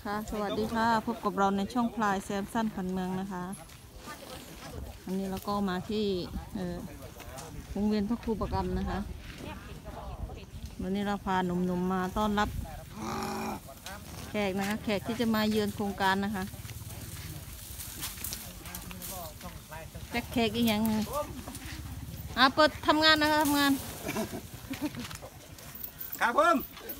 ค่ะสวัสดีค่ะพบกับเราในช่องพลายแซมสั้นผันเมืองนะคะวันนี้เราก็มาที่วงเวียนพระครูประกรรมนะคะวันนี้เราพาหนุ่มๆมาต้อนรับแขกนะคะแขกที่จะมาเยือนโครงการนะคะแขกอีกอย่างเปิดทำงานนะคะทำงานครับผม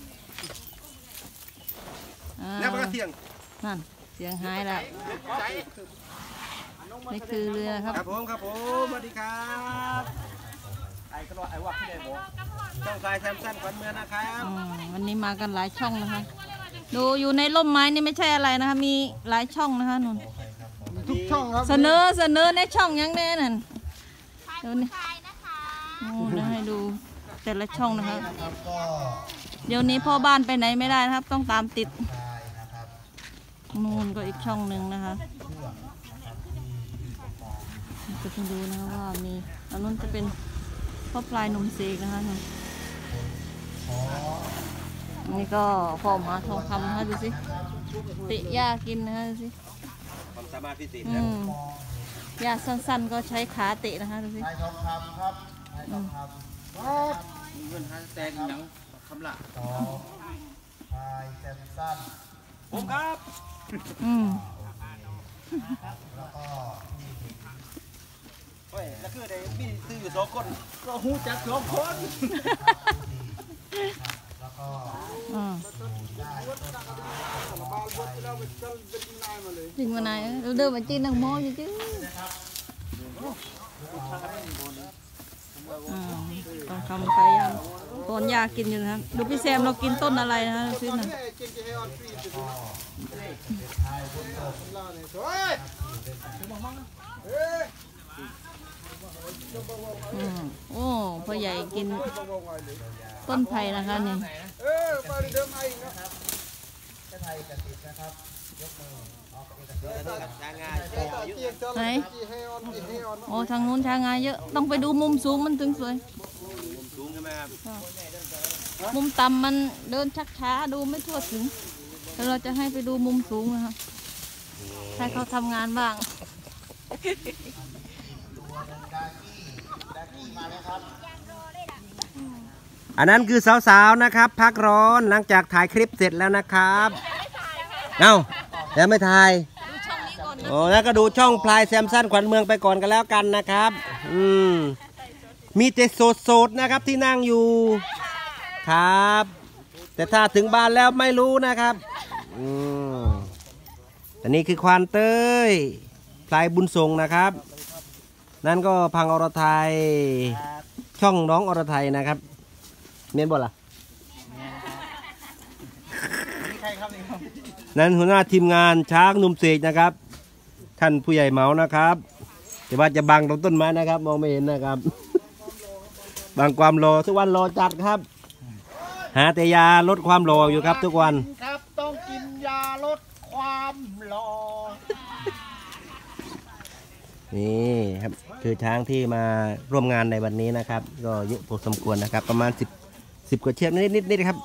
แล้วมันก็เสียงนั่นเสียงหายแล้วนี่คือเรือครับครับผมสวัสดีครับไอ้กระโดดไอ้วักที่ไหนผมช่องพลายแซมสั้นขวัญเมืองนะครับวันนี้มากันหลายช่องนะคะดูอยู่ในร่มไม้นี่ไม่ใช่อะไรนะคะมีหลายช่องนะคะนุ่นทุกช่องครับเสนอในช่องยังแน่นั่นเดี๋ยวนี้เดี๋ยวให้ดูแต่ละช่องนะคะเดี๋ยวนี้พ่อบ้านไปไหนไม่ได้นะครับต้องตามติดนู่นก็อีกช่องหนึ่งนะคะจะไปดูนะคะว่ามีอันนู้นจะเป็นพ่อปลายนมเสกนะคะนี่ก็พ่อหมาทองคำนะคะดูสิติหญ้ากินนะคะดูสิความสามารถพิเศษหญ้าสั้นๆก็ใช้ขาเตะนะคะดูสิทองคำครับทองคำเงินฮันแตงหนังคำละพายแซมสั้นผมครับแล้วก็เฮ้ยแล้วคือได้มีซื้ออยู่2 คนก็หูจัก2 คนแล้วก็จริงวันไหนเดินมาจีนนังโมอยู่chứต้องทำไปยังต้นยากินอยู่นะครับดูพี่แซมเรากินต้นอะไรนะซื้อหน่อยโอ้พ่อใหญ่กินต้นไผ่นะคะนี่ไหนโอ้ทางนู้นช้างงาเยอะต้องไปดูมุมสูงมันถึงสวยมุมสูงใช่ไหมครับมุมต่ำมันเดินชักช้าดูไม่ทั่วถึงแต่เราจะให้ไปดูมุมสูงนะคะให้เขาทำงานบ้างอันนั้นคือสาวๆนะครับพักร้อนหลังจากถ่ายคลิปเสร็จแล้วนะครับเอ้าแล้วไม่ถ่ายโอ้แล้วก็ดูช่องพลายแซมสั้นขวัญเมืองไปก่อนกันแล้วกันนะครับมีแต่โสดๆนะครับที่นั่งอยู่ครับแต่ถ้าถึงบ้านแล้วไม่รู้นะครับอันนี้คือควานเต้ยพลายบุญทรงนะครับนั่นก็พังอรไทยช่องน้องอรไทยนะครับเมียนบ่ล่ะนั่นหัวหน้าทีมงานช้างนุ่มเสกนะครับท่านผู้ใหญ่เหมานะครับแต่ว่าจะบังตรงต้นไม้นะครับมองไม่เห็นนะครับบังความรอทุกวันรอจัดครับหาแต่ยาลดความรออยู่ครับทุกวันครับต้องกินยาลดความรอนี่ครับคือช้างที่มาร่วมงานในวันนี้นะครับก็เยอะพอสมควรนะครับประมาณ10 กว่าเชือกนิดครับ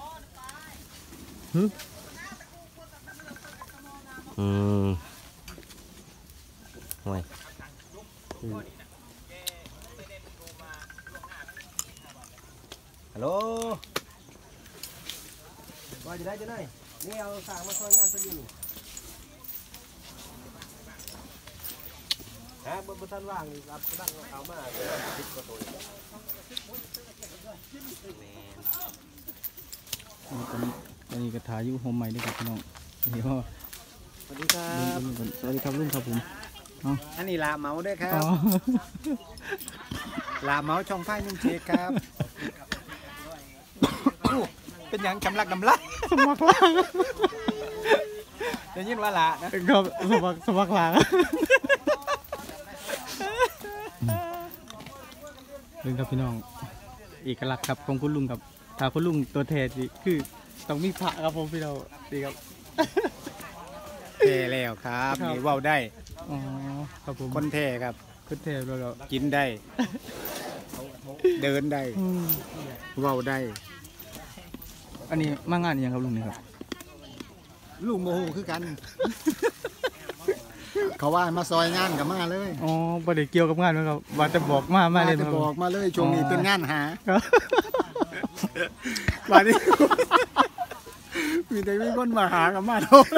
ห่วยฮัลโหลว่าจะได้นี่เอาสางมาช่วยงานพอดีบนท่านว่างครับนั่งเอามาติดกระตุ้นอันนี้กระถาอยู่โฮมใหม่ด้วยครับพี่น้องนี่พ่อสวัสดีครับสวัสดีครับลุงครับผมอันนี้ลาเมาด้วยครับลาเมาช่องไฟนุ่งเชครับเป็นอย่างกำลักสมัครลาได้ยินว่าละนะครับสมัครลาลุงครับพี่น้องเอกลักษณ์ครับของคุณลุงครับถ้าคุณลุงตัวแทนคือต้องมีพระครับผมพี่เราดีครับเทแล้วครับนี่ว่าวได้อ๋อครับผมคนเทครับคนเทเรากินได้เดินได้ว่าวได้อันนี้มางานยังครับลุงนี่ครับลูกโมโหคือกัน เขาว่ามาซอยงานกับมาเลยอ๋อบ่ได้เกี่ยวกับงานมั้งครับว่าจะบอกมาเลยจะมั้งบอกมาเลยช่วงนี้เป็นงานหาครับวันนี้ มีแต่มีคนมาหากับมาโทษ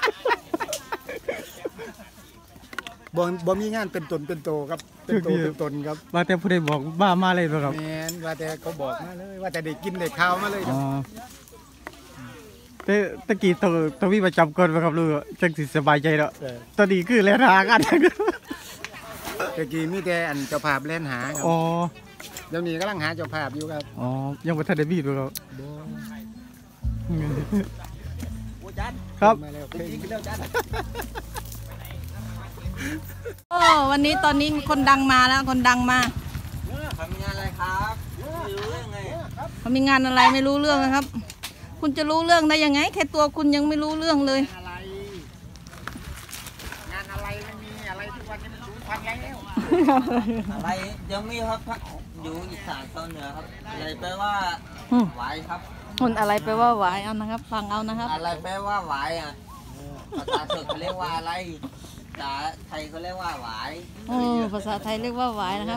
บ่มีงานเป็นตนเป็นโตครับเป็นโตเป็นตนครับว่าแต่ผู้ใดบอกมาเลยมั้งครับแมนว่าแต่เขาบอกมาเลย ว่าแต่ได้กินได้ข้าวมาเลยคอ๋รัอบ แต่ตะกี้ต้องมีประจำก่อนมั้งครับลูกจังสิสบายใจแล้วตอนนี้คือแลหากันตะกี้มีแต่อันเจ้าภาพเล่นหาครับอ๋อเดี๋ยวนี้กำลังหาเจ้าภาพอยู่ครับอ๋อยังบ่ทันได้มีมั้งครับครับมาแล้วโอ้วันนี้ตอนนี้มีคนดังมาแล้วคนดังมาทำงานอะไรครับไม่รู้ยังไงเขามีงานอะไรไม่รู้เรื่องนะครับ คุณจะรู้เรื่องได้ยังไงแค่ตัวคุณยังไม่รู้เรื่องเลยอะไรงานอะไรไม่มีอะไรทุกวันนี้มันสูญพันธุ์แล้วอะไรยังมีครับอยู่อีสานตอนเหนือครับอะไรแปลว่าอืมหวายครับคนอะไรไปว่าหวายเอานะครับ ฟังเอานะครับอะไรแปลว่าหวายอ่ะภาษาเถือกเขาเรียกว่าอะไรภาษาไทยเขาเรียกว่าหวายภาษาไทยเรียกว่าหวายนะครับ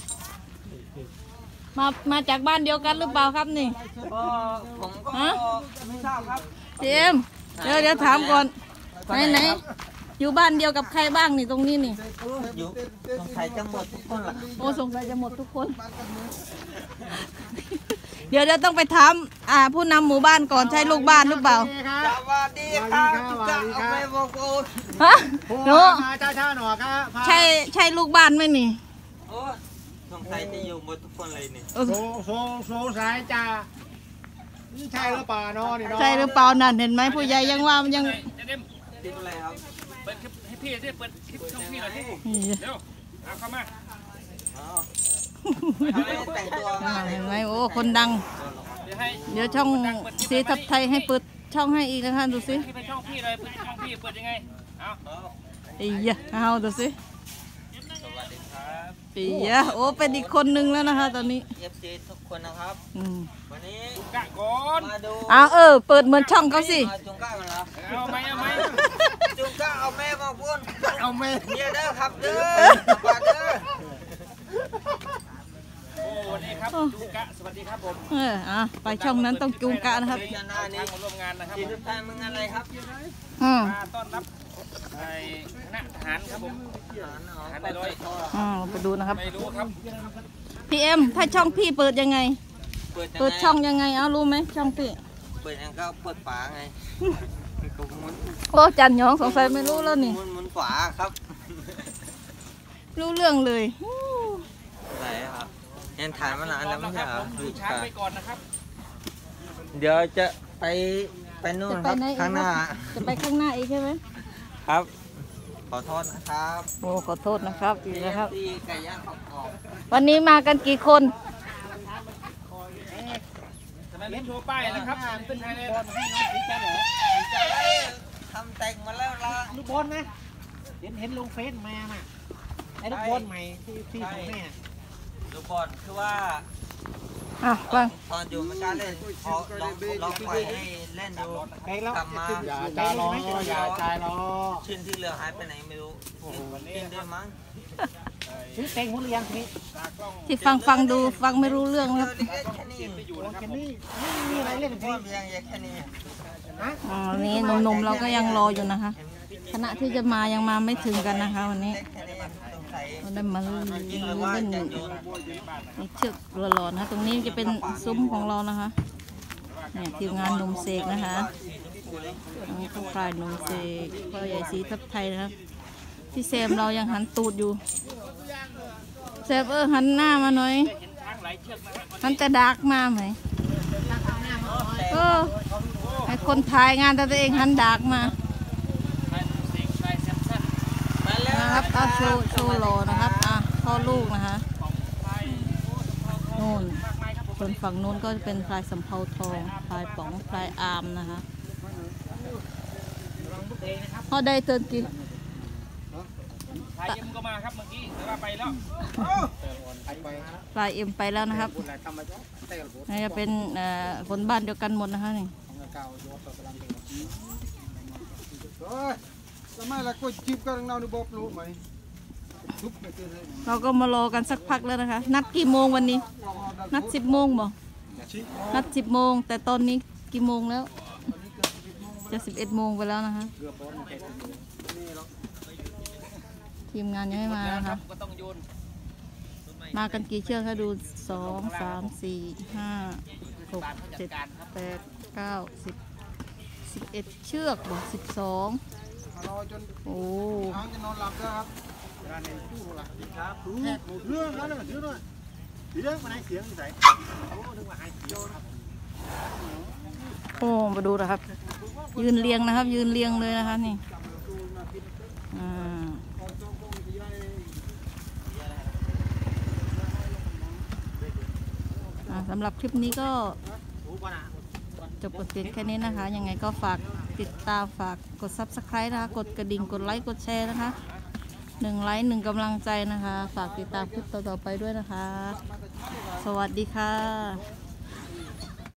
มาจากบ้านเดียวกันหรือเปล่าครับนี่ก็ผมก็ฮะไม่ทราบครับเจมส์เดี๋ยวถามก่อนไหนอยู่บ้านเดียวกับใครบ้างนี่ตรงนี้นี่อยู่สงสัยจะหมดทุกคนล่ะโอ้สงสัยจะหมดทุกคน เดี๋ยวต้องไปถามผู้นำหมู่บ้านก่อนใช่ลูกบ้านหรือเปล่าสวัสดีครับทุกท่านเอาไปบอกกูฮะหนูมาเจ้าหนอครับใช่ลูกบ้านไหมนี่โอ้สงสัยจะอยู่หมดทุกคนเลยนี่โซสายจ้านี่ใช่หรือเปล่าเนาะนี่เนาะใช่หรือเปล่านั่นเห็นไหมผู้ใหญ่ยังว่ามันยังติดอะไรครับเปิดคลิปให้พี่ดิเปิดคลิปช่องพี่หน่อยสิเร็วเอาเข้ามาอ๋อทำไมแต่งตัวมาเห็นไหมโอ้คนดังเดี๋ยวให้เดี๋ยวช่องสีทับไทยให้เปิดช่องให้อีกนะคะดูสิคลิปให้ช่องพี่เลยเปิดช่องพี่เปิดยังไงเอาอียะเอาดูสิสวัสดีครับอียะโอ้เป็นอีกคนนึงแล้วนะคะตอนนี้ FC ทุกคนนะครับอืมวันนี้กะก่อนมาดูเปิดเหมือนช่องเขาสิจุงก้ามาแล้วเอาไหมเอาไหมจุงก้าเอาแม่มาพูดเอาแม่เนี่ยเด้อครับเด้อฝากเด้อโอ้วันนี้ครับดูกะสวัสดีครับผมไปช่องนั้นต้องจูงกะนะครับเดี๋ยวจะหน้านี้มาร่วมงานนะครับทีทุกท่านมึงอะไรครับมาต้อนรับไอ้คณะทหารครับผมทหารในร้อยไปดูนะครับไม่รู้ครับพี่เอ็มถ้าช่องพี่เปิดยังไงเปิดเปิดช่องยังไงรู้ไหมช่องพี่เปิดยังก็เปิดฝาไงก็หมุนโอ้จันหยองสงสัยไม่รู้แล้วนี่หมุนฝาครับรู้เรื่องเลยไหนครับยังถ่ายมานานแล้วไม่คใช่รับเหรอผมดูช้างไปก่อนนะครับเดี๋ยวจะไปนู่นจะคไปรับไหนอีกข้างหน้าจะไปข้างหน้าอีกใช่ไหมครับ ขอโทษนะครับโอ้ขอโทษนะครับอีกนะครับตีไก่ย่างกรอบวันนี้มากันกี่คนทำไมไม่โชว์ป้ายนะครับเป็นไทยแลนด์ๆจะได้ทำแต่งมาแล้วล่ะลูกบอลนะเห็นลงเฟซมาน่ะไอ้ลูกบอลใหม่ที่ของแม่ลูกบอลคือว่าฟังตอนอยู่ไม่กล้าเล่นพอลองปล่อยให้เล่นดูไกลแล้วกลับมาอย่าใจร้อนอย่าใจร้อนชิ้นที่เหลือหายไปไหนไม่รู้กินด้วยมั้งซื้อเต็งหมดหรือยังทีนี้ที่ฟังดูฟังไม่รู้เรื่องครับเล็กๆแค่นี้แค่นี้ไม่มีอะไรเล่นพ่ทีอเพียงแค่นี้นี่หนุ่มๆเราก็ยังรออยู่นะคะคณะที่จะมายังมาไม่ถึงกันนะคะวันนี้เล็กแค่นี้สงสัยเราได้มากินหรือว่าเล่นจะโยนมีเชือกเรือหลอนนะคะตรงนี้จะเป็นซุ้มของเรานะคะเนี่ยทีมงานหนุ่มเสกนะคะทั้งผู้ฝ่ายหนุ่มเสกพ่อใหญ่สีทับไทยนะครับพี่แซมเรายังหันตูดอยู่แซมหันหน้ามาหน่อยหันจะดักมาไหมให้คนถ่ายงานแต่ตัวเองหันดักมามาแล้วนะครับโชว์โลนะครับพ่อลูกนะคะนู่นส่วนฝั่งนู้นก็จะเป็นพลายสำเภาทองพลายป๋องพลายอามนะคะพอได้เตือนกี่ถ่ายเอ็มก็มาครับเมื่อกี้แต่ว่าไปแล้วพลายเอ็มไปแล้วนะครับนี่จะเป็นคนบ้านเดียวกันหมดนะคะนี่ Rồi, làm mai là coi chip các nào đi bóp lũ mày. Giúp cái kia đây. เราก็มารอกันสักพักแล้วนะคะ นัดกี่โมงวันนี้ นัด10 โมงบ่นัด10 โมงแต่ตอนนี้กี่โมงแล้ว จะ11 โมงไปแล้วนะคะทีมงานยังไม่มานะคะก็ต้องโยนมากันกี่เชือกคะดู2 3 4 5 6 7 8 9 10 11 เชือกบ่12 Nó cho โอ้ áo cho nó làm ra. Ra này chú làครับแขกเรื่องแล้วเนี่ยซื้อหน่อยเรื่องมาไหนเสียงใส่โอ้ถึงว่าให้โยนโอ้มาดูนะครับ ยืนเรียงนะครับ ยืนเรียงเลยนะคะนี่สำหรับคลิปนี้ก็จบกดเพียงแค่นี้นะคะ ยังไงก็ฝากติดตามฝากกด Subscribe นะคะ กดกระดิ่งกดไลค์กดแชร์นะคะ1 ไลค์ 1กำลังใจนะคะ ฝากติดตามคลิปต่อๆไปด้วยนะคะ สวัสดีค่ะ